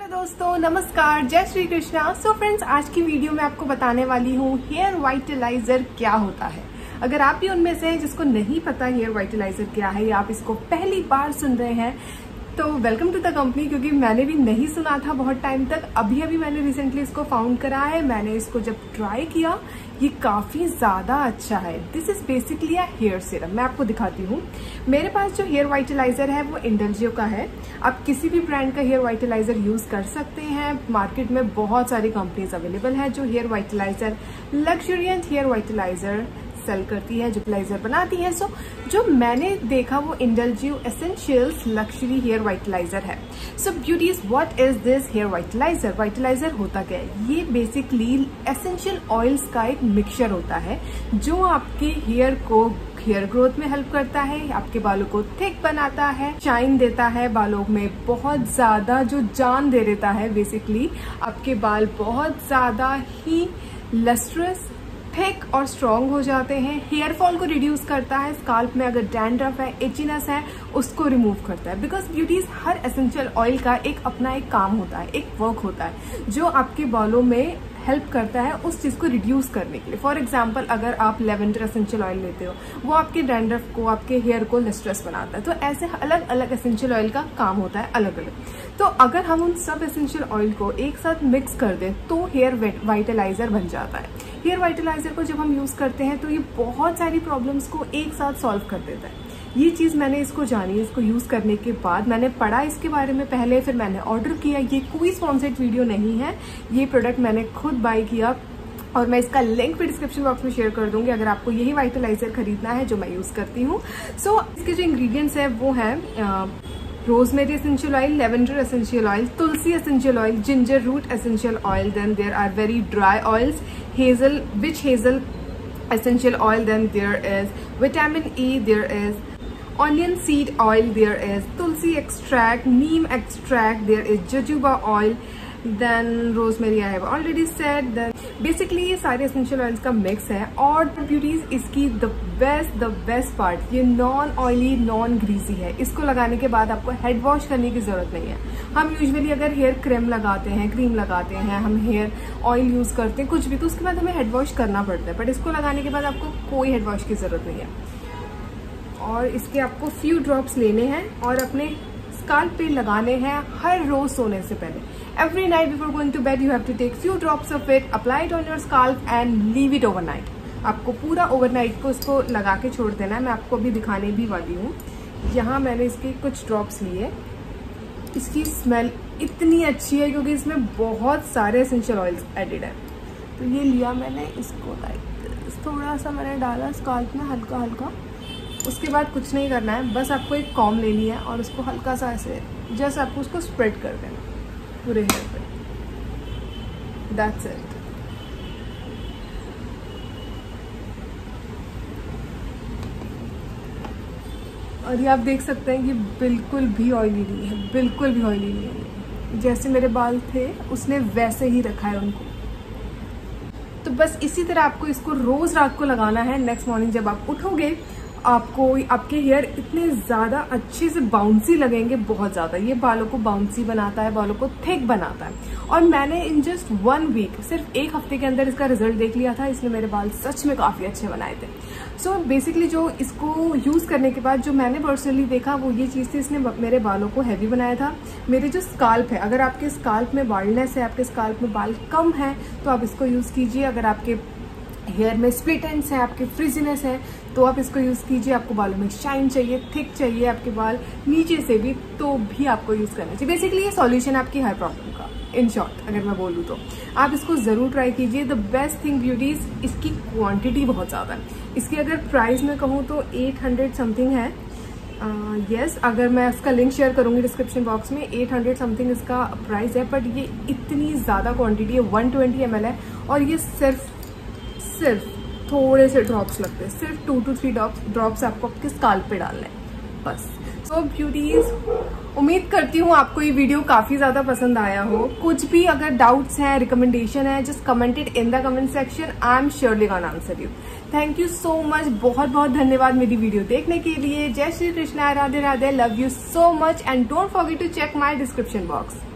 Hello दोस्तों, नमस्कार, जय श्री कृष्णा। सो फ्रेंड्स, आज की वीडियो में आपको बताने वाली हूँ हेयर वाइटलाइजर क्या होता है। अगर आप भी उनमें से हैं जिसको नहीं पता हेयर वाइटलाइजर क्या है या आप इसको पहली बार सुन रहे हैं तो वेलकम टू द कंपनी, क्योंकि मैंने भी नहीं सुना था बहुत टाइम तक। अभी मैंने रिसेंटली इसको फाउंड करा है। मैंने इसको जब ट्राई किया, ये काफी ज्यादा अच्छा है। This is basically a hair serum. मैं आपको दिखाती हूँ। मेरे पास जो हेयर वाइटलाइजर है वो इंडलजियो का है। आप किसी भी ब्रांड का हेयर वाइटलाइजर यूज कर सकते हैं। मार्केट में बहुत सारी कंपनीज अवेलेबल है जो hair vitalizer, luxuriant hair vitalizer sell करती है, जो वाइटलाइजर बनाती है। सो जो मैंने देखा वो Indulgeo essentials luxury hair vitalizer है। So beauties, what is this hair vitalizer? Vitalizer होता क्या है? ये बेसिकली एसेंशियल ऑयल्स का एक मिक्सचर होता है जो आपके हेयर को हेयर ग्रोथ में हेल्प करता है, आपके बालों को थिक बनाता है, शाइन देता है, बालों में बहुत ज्यादा जो जान दे देता है। बेसिकली आपके बाल बहुत ज्यादा ही लस्ट्रस, थिक और स्ट्रॉन्ग हो जाते हैं। हेयर फॉल को रिड्यूस करता है। स्काल्प में अगर डैंड्रफ है, एचिनेस है, उसको रिमूव करता है। बिकॉज ब्यूटीज, हर एसेंशियल ऑयल का अपना एक काम होता है, एक वर्क होता है जो आपके बालों में हेल्प करता है उस चीज को रिड्यूस करने के लिए। फॉर एग्जाम्पल, अगर आप लेवेंडर एसेंशियल ऑयल लेते हो, वो आपके डैंड्रफ को, आपके हेयर को लस्ट्रस बनाता है। तो ऐसे अलग अलग एसेंशियल ऑयल का काम होता है, अलग अलग। तो अगर हम उन सब एसेंशियल ऑयल को एक साथ मिक्स कर दें तो हेयर वाइटलाइजर बन जाता है। हेयर वाइटलाइजर को जब हम यूज करते हैं तो ये बहुत सारी प्रॉब्लम्स को एक साथ सॉल्व कर देता है। ये चीज मैंने इसको जानी, इसको यूज करने के बाद मैंने पढ़ा इसके बारे में पहले, फिर मैंने ऑर्डर किया। ये कोई स्पॉन्सर्ड वीडियो नहीं है, ये प्रोडक्ट मैंने खुद बाय किया और मैं इसका लिंक भी डिस्क्रिप्शन बॉक्स में शेयर कर दूंगी अगर आपको यही वाइटलाइजर खरीदना है जो मैं यूज करती हूँ। सो इसके जो इंग्रेडिएंट्स है वो है rosemary essential oil, lavender essential oil, tulsi essential oil, ginger root essential oil, then there are very dry oils, hazel, witch hazel essential oil, then there is vitamin E, there is onion seed oil, there is tulsi extract, neem extract, there is jojoba oil, then rosemary I have already said। then basically ये सारे essential oils का mix है। और beauties, इसकी the best part, ये non oily, non greasy है। इसको लगाने के बाद आपको हेड वॉश करने की जरूरत नहीं है। हम यूजुअली अगर हेयर क्रीम लगाते हैं, हम हेयर ऑयल यूज करते हैं, कुछ भी, तो उसके बाद हमें हेड वॉश करना पड़ता है। बट इसको लगाने के बाद आपको कोई हेड वॉश की जरूरत नहीं है। और इसके आपको फ्यू ड्रॉप्स लेने हैं और अपने स्काल्प पे लगाने हैं हर रोज सोने से पहले। Every night before going to bed you have to take few drops of it, apply it on your scalp and leave it overnight. आपको पूरा ओवरनाइट को इसको लगा के छोड़ देना है। मैं आपको अभी दिखाने भी वाली हूँ। यहाँ मैंने इसके कुछ ड्रॉप्स लिए। इसकी स्मेल इतनी अच्छी है क्योंकि इसमें बहुत सारे एसेंशियल ऑयल्स एडेड है। तो ये लिया मैंने, इसको लाइक थोड़ा सा मैंने डाला स्काल्प में, हल्का हल्का। उसके बाद कुछ नहीं करना है, बस आपको एक कॉम्ब लेनी है और उसको हल्का सा ऐसे जस्ट आपको उसको स्प्रेड कर देना पूरे हेयर पे। That's it. और ये आप देख सकते हैं कि बिल्कुल भी ऑयली नहीं है, बिल्कुल भी ऑयली नहीं है। जैसे मेरे बाल थे उसने वैसे ही रखा है उनको। तो बस इसी तरह आपको इसको रोज रात को लगाना है। नेक्स्ट मॉर्निंग जब आप उठोगे आपको आपके हेयर इतने ज्यादा अच्छे से बाउंसी लगेंगे, बहुत ज्यादा। ये बालों को बाउंसी बनाता है, बालों को थिक बनाता है। और मैंने इन जस्ट 1 वीक, सिर्फ एक हफ्ते के अंदर इसका रिजल्ट देख लिया था, इसलिए मेरे बाल सच में काफी अच्छे बनाए थे। सो बेसिकली जो इसको यूज करने के बाद जो मैंने पर्सनली देखा वो ये चीज थी, इसने मेरे बालों को हैवी बनाया था। मेरे जो स्काल्प है, अगर आपके स्काल्प में बाल्डनेस है, आपके स्काल्प में बाल कम है, तो आप इसको यूज कीजिए। अगर आपके हेयर में स्प्लिट एंड्स है, आपके फ्रिजीनेस है, तो आप इसको यूज कीजिए। आपको बालों में शाइन चाहिए, थिक चाहिए, आपके बाल नीचे से भी, तो भी आपको यूज करना चाहिए। बेसिकली ये सॉल्यूशन है आपकी हर प्रॉब्लम का। इन शॉर्ट अगर मैं बोलूँ तो आप इसको जरूर ट्राई कीजिए। द बेस्ट थिंग ब्यूटीज, इसकी क्वांटिटी बहुत ज्यादा है। इसकी अगर प्राइस में कहूँ तो 800 समथिंग है। यस, अगर मैं इसका लिंक शेयर करूंगी डिस्क्रिप्शन बॉक्स में, 800 समथिंग इसका प्राइस है। बट ये इतनी ज्यादा क्वांटिटी है, 120 ml है। और ये सिर्फ थोड़े से ड्रॉप्स लगते हैं, सिर्फ 2 to 3 ड्रॉप्स आपको आपके स्काल्प पे डालने हैं बस। सो ब्यूटीज, उम्मीद करती हूँ आपको ये वीडियो काफी ज्यादा पसंद आया हो। कुछ भी अगर डाउट्स हैं, रिकमेंडेशन है, just comment it in the comment section. I am surely gonna answer you. Thank you so much, बहुत बहुत धन्यवाद मेरी वीडियो देखने के लिए। जय Shri Krishna, Radhe Radhe, love you so much and don't forget to check my description box.